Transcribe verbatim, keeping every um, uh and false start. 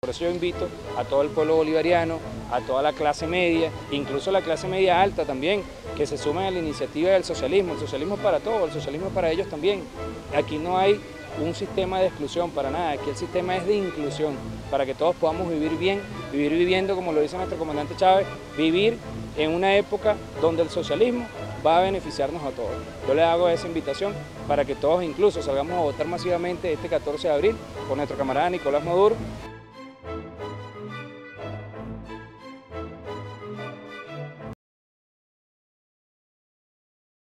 eso yo invito a todo el pueblo bolivariano, a toda la clase media, incluso la clase media alta también, que se sumen a la iniciativa del socialismo. El socialismo es para todos, el socialismo es para ellos también. Aquí no hay un sistema de exclusión para nada, aquí el sistema es de inclusión, para que todos podamos vivir bien, vivir viviendo, como lo dice nuestro comandante Chávez, vivir en una época donde el socialismo va a beneficiarnos a todos. Yo le hago esa invitación para que todos incluso salgamos a votar masivamente este catorce de abril por nuestro camarada Nicolás Maduro.